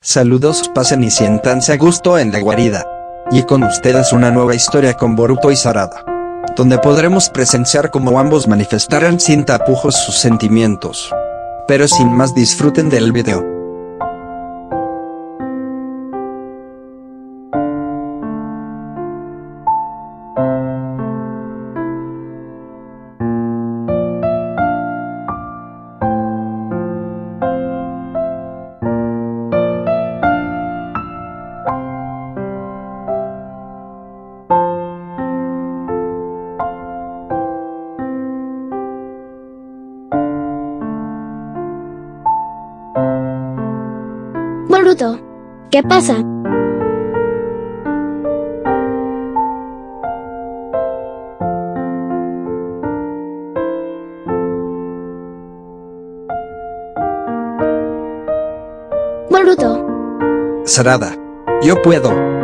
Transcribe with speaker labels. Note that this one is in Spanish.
Speaker 1: Saludos, pasen y siéntanse a gusto en la guarida. Y con ustedes una nueva historia con Boruto y Sarada, donde podremos presenciar cómo ambos manifestarán sin tapujos sus sentimientos. Pero sin más, disfruten del video.
Speaker 2: Boruto, ¿qué pasa? Boruto,
Speaker 1: Sarada, yo puedo.